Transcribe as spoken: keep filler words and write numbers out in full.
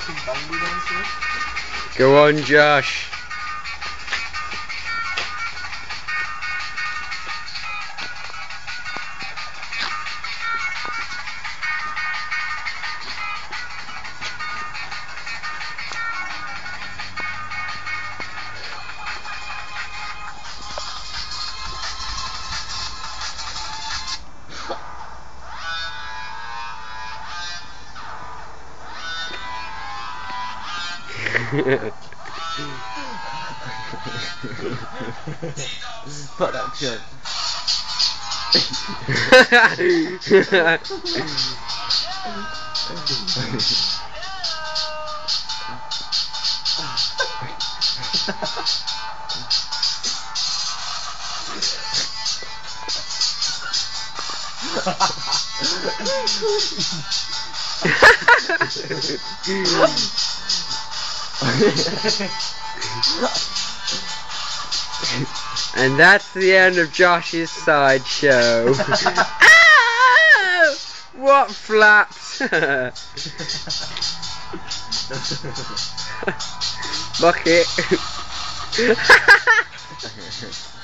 Go on, Josh. Fuck that joke. And that's the end of Josh's sideshow. Ah! What flaps? Bucket.